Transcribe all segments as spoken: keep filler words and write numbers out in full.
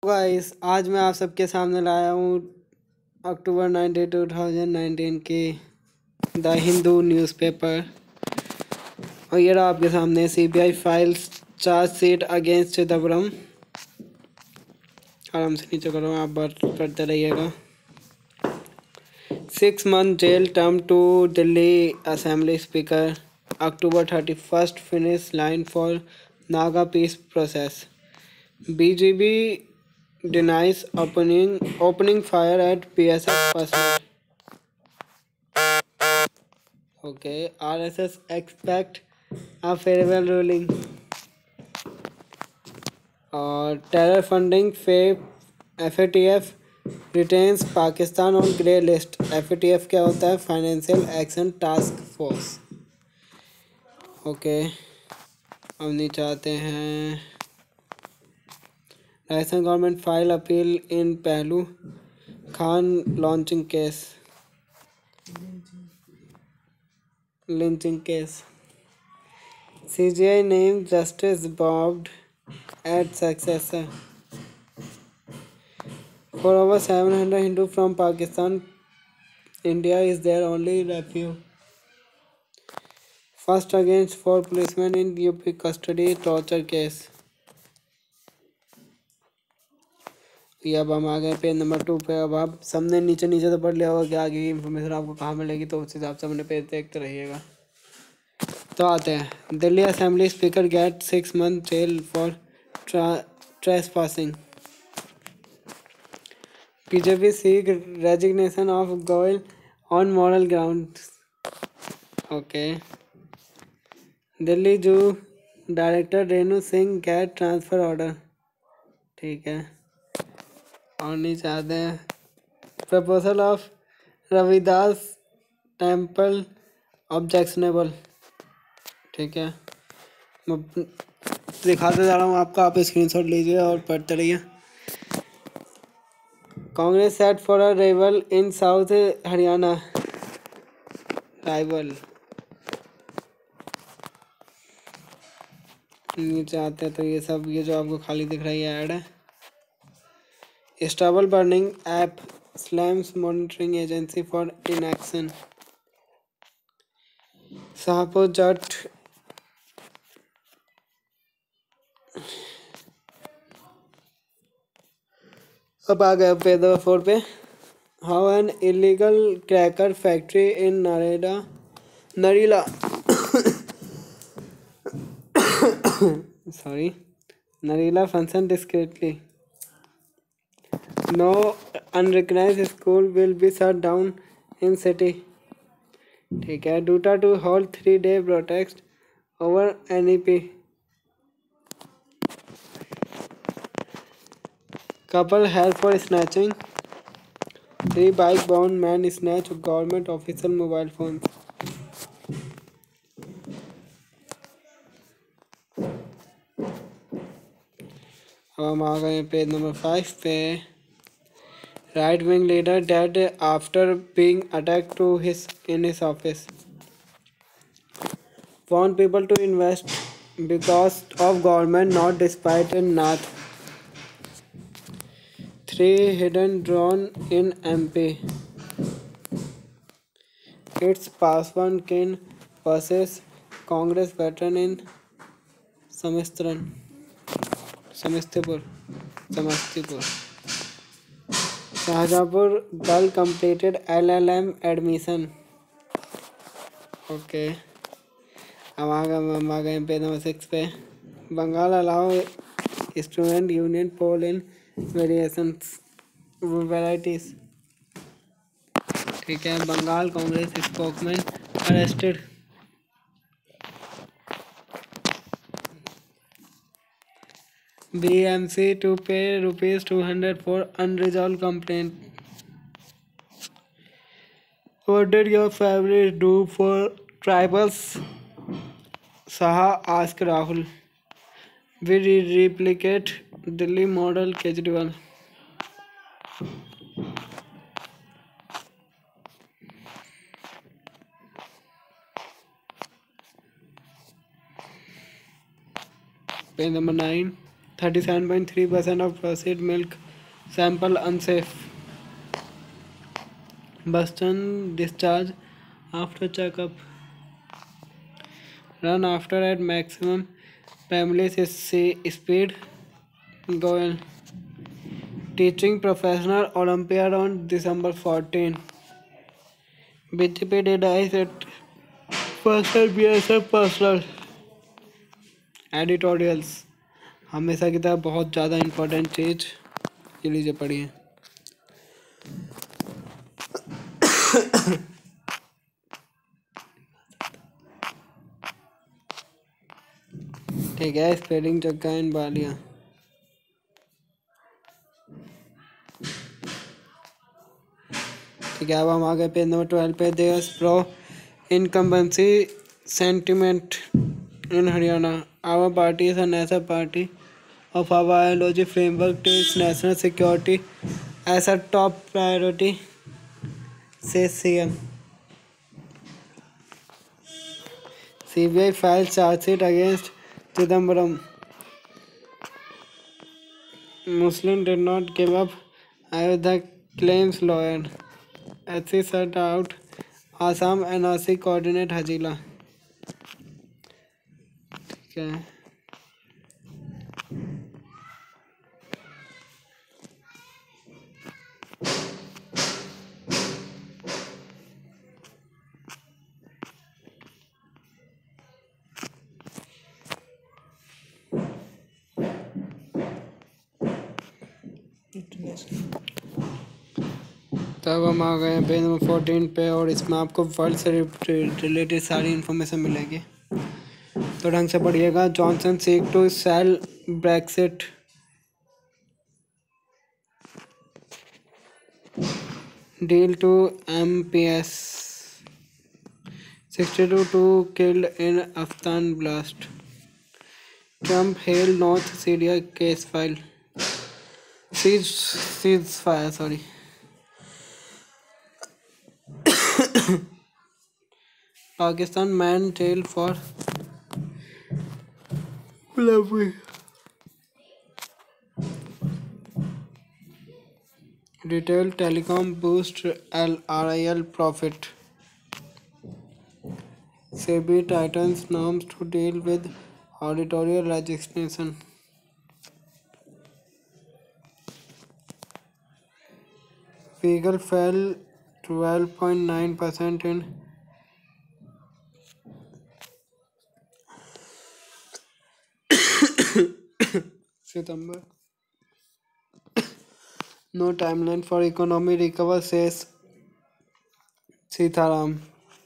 Guys, आज मैं आप सबके सामने लाया हूँ October nineteen two thousand nineteen के द हिंदू न्यूज़पेपर। और ये रहा आपके सामने CBI files chargesheet against Chidambaram. आराम से नीचे करो, आप बात करते रहिएगा। Six month jail term to Delhi assembly speaker. October thirty first finish line for Naga peace process. BJP denies opening opening fire at P S F personnel. Okay, R S S expect a favorable ruling. और terror funding फे F A T F retains Pakistan on grey list. F A T F क्या होता है? Financial action task force. Okay, अब नीचे आते हैं। Rajasthan government file appeal in Pehlu Khan launching case lynching case. C G I named Justice Bob as successor. For over seven hundred Hindu from Pakistan, India is their only refuge. First against four policemen in U P custody torture case. ये अब हम आ गए page number two पे। अब आप सबने नीचे नीचे तो पढ़ लिया होगा कि आगे की इन्फॉर्मेशन आपको कहाँ मिलेगी, तो उस हिसाब से अपने पेज देखते रहिएगा। तो आते हैं। Delhi assembly speaker get six month jail for trespassing. BJP seek resignation of Goyal on moral ground. Okay. Delhi zoo director Renu Singh get transfer order. ठीक है, और नीचे आते हैं। Proposal of Ravidas temple objectionable. ठीक है, मैं दिखाते जा रहा हूँ आपको, आप स्क्रीनशॉट लीजिए और पढ़ते रहिए। Congress set for a rival in south Haryana. Rival. नीचे आते हैं तो ये सब, ये जो आपको खाली दिख रही है ऐड है। Stubble burning app slams monitoring agency for inaction. Shahpur Jat अब आ गए पेज नंबर फोर पे। How an illegal cracker factory in Narela Narela sorry Narela function discreetly. No unrecognised school will be shut down in city. ठीक है, DUTA to hold three day protest over N E P. Couple held for snatching. Three bike-bound men snatch government official mobile phones. अब हम आ गए page number five पे। Right wing leader dead after being attacked to his in his office. Want people to invest because of government, not despite in North. Three hidden drone in M P. It's Paswan Kin versus Congress veteran in Samistran. Samistipur. Samastipur. Shahjahanpur girl completed L L M admission. Okay. अब आ गए हम आ गए page number six पे। Bengal allow student union poll in variations varieties. ठीक है, Bengal Congress spokesman arrested. B M C to pay rupees two hundred for unresolved complaint. What did your family do for tribals? Saha asked Rahul. We replicate Delhi model Kejriwal. Page number nine. thirty-seven point three percent of processed milk sample unsafe. Boston discharge after checkup. Run after at maximum families is speed. Goal. Teaching professional Olympiad on December fourteenth. B J P denies it. Personal B S F personal. Editorials हमेशा की तरह बहुत ज़्यादा important चीज़ ये लीजिए पढ़िए। ठीक है, स्पेलिंग चक्का इन बालियाँ। ठीक है, अब हम आ गए पेज नंबर ट्वेल्व पे। There's pro incumbency sentiment in Haryana. Our party is a national party of our ideology framework takes national security as a top priority, says C M. C B I files charge sheet against Chidambaram. Muslim did not give up Ayodhya claims lawyer. S C set out Assam N R C coordinate Hazila. ठीक है, तब हम आ गए page number fourteen पे और इसमें आपको वर्ल्ड से रिलेटेड सारी इन्फॉर्मेशन मिलेगी, तो ढंग से पढ़िएगा। Johnson seek to sell Brexit. Deal to M P S. Sixty two two killed in Afghan blast. Trump hail north Syria case file cease ceasefire sorry Pakistan man jail for retail telecom boost L R I L profit. SEBI tightens norms to deal with auditorial legislation. Weigel fell twelve point nine percent in September. No timeline for economy recover, says Sitaram.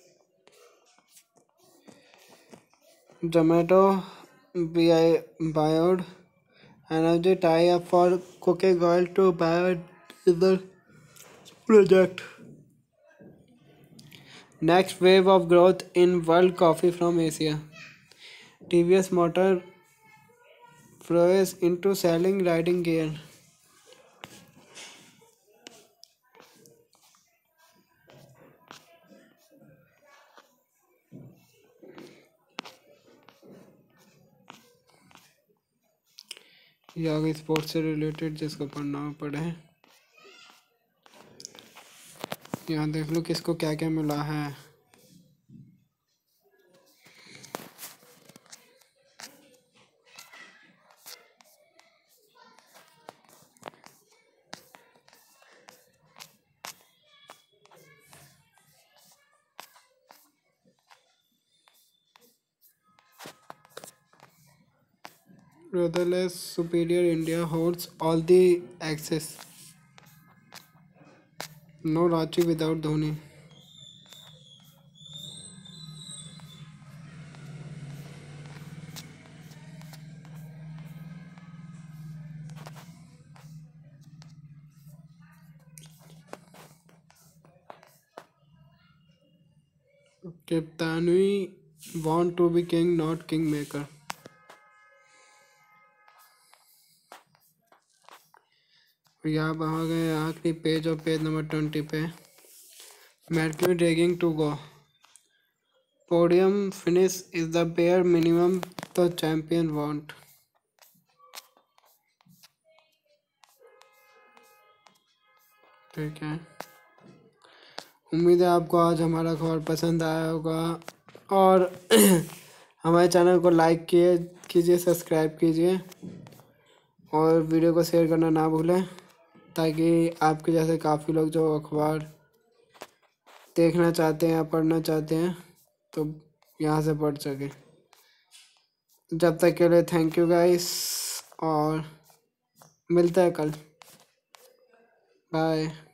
Zomato buyed energy tie-up for cooking oil to biodiesel project. Next wave of growth in world coffee from Asia. T V S Motor forays into selling riding gear. या sports से related जिसको पढ़ना हो पढ़े। यहाँ देख लो किसको क्या क्या मिला है। Ruthless superior India holds all the access. No Ranchi without Dhoni. Captainui want to be king, not kingmaker. यहाँ आ गए आखिरी पेज और पेज नंबर ट्वेंटी पे। Mercury dragging to go. Podium finish is the bare minimum the champion want. ठीक है, उम्मीद है आपको आज हमारा खबर पसंद आया होगा और हमारे चैनल को लाइक किए कीजिए, सब्सक्राइब कीजिए और वीडियो को शेयर करना ना भूलें, ताकि आपके जैसे काफ़ी लोग जो अखबार देखना चाहते हैं या पढ़ना चाहते हैं तो यहाँ से पढ़ सकें। जब तक के लिए थैंक यू गाइस और मिलता है कल। बाय।